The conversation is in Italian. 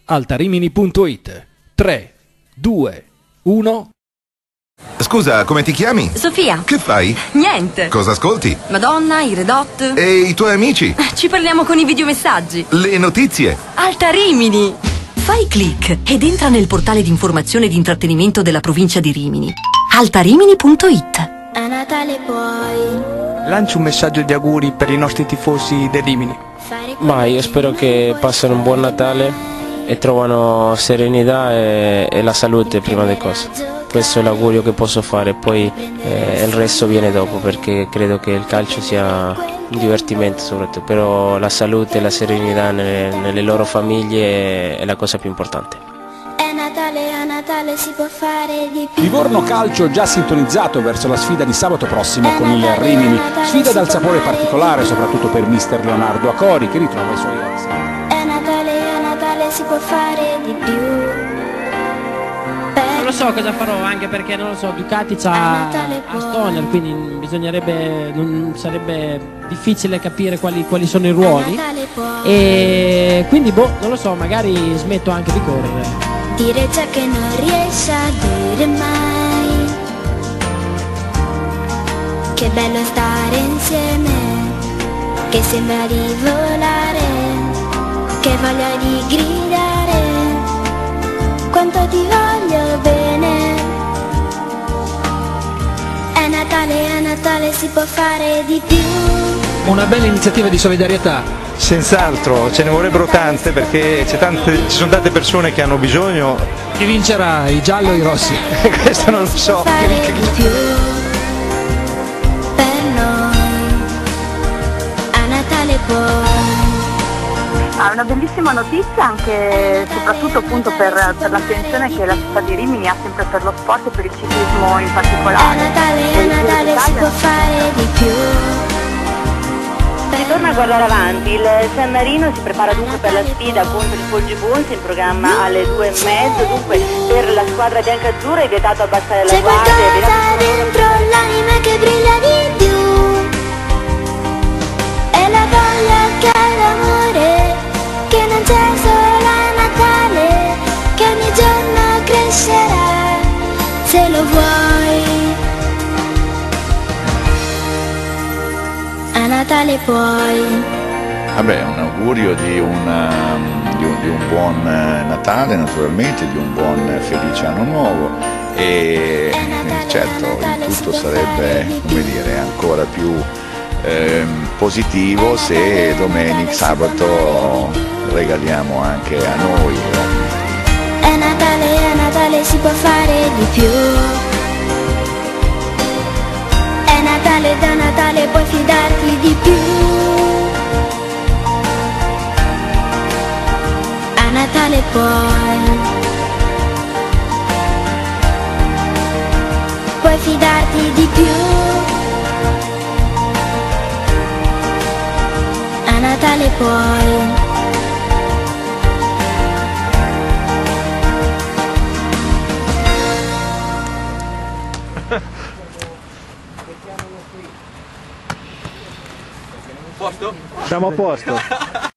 altarimini.it. 3, 2, 1. Scusa, come ti chiami? Sofia. Che fai? Niente. Cosa ascolti? Madonna, i Red Hot. E i tuoi amici? Ci parliamo con i videomessaggi. Le notizie? Alta Rimini. Fai click ed entra nel portale di informazione e di intrattenimento della provincia di Rimini. altarimini.it. A Natale puoi Lanci un messaggio di auguri per i nostri tifosi del Rimini. Ma io spero che passino un buon Natale e trovano serenità e la salute prima di cose. Questo è l'augurio che posso fare, poi il resto viene dopo, perché credo che il calcio sia un divertimento soprattutto, però la salute e la serenità nelle loro famiglie è la cosa più importante. a Natale si può fare di più. Livorno Calcio già sintonizzato verso la sfida di sabato prossimo con il Rimini, sfida dal sapore particolare soprattutto per mister Leonardo Acori che ritrova i suoi ex. A Natale si può fare di più. Non lo so cosa farò, anche perché non lo so, Ducati c'ha a Stoner, quindi non sarebbe difficile capire quali sono i ruoli, e quindi non lo so, magari smetto anche di correre. Dire ciò che non riesci a dire mai. Che bello stare insieme, che sembra di volare, che voglia di gridare, quanto ti voglio bene. A Natale si può fare di più. Una bella iniziativa di solidarietà. Senz'altro, ce ne vorrebbero tante perché ci sono tante persone che hanno bisogno. Chi vincerà, i gialli o i rossi? Questo non lo so. Fare di più per noi. A Natale puoi. Ha una bellissima notizia anche soprattutto appunto per l'attenzione che la città di Rimini ha sempre per lo sport e per il ciclismo in particolare. A Natale si può fare di più. Si torna a guardare avanti, il San Marino si prepara dunque per la sfida contro il Poggibonsi in programma alle 2:30, dunque per la squadra biancazzurra è vietato abbassare la guardia. C'è qualcosa dentro l'anima che brilla di più, è la voglia che ha l'amore, che non c'è solo a Natale, che ogni giorno crescerà, se lo vuoi. A Natale puoi. Vabbè, un augurio di un buon Natale naturalmente, di un buon felice anno nuovo e certo il tutto sarebbe, come dire, ancora più positivo se domenica, sabato regaliamo anche a noi. A Natale si può fare di più. È Natale, da Natale puoi fidarti di più. A Natale puoi fidarti di più. A Natale puoi. Siamo a posto.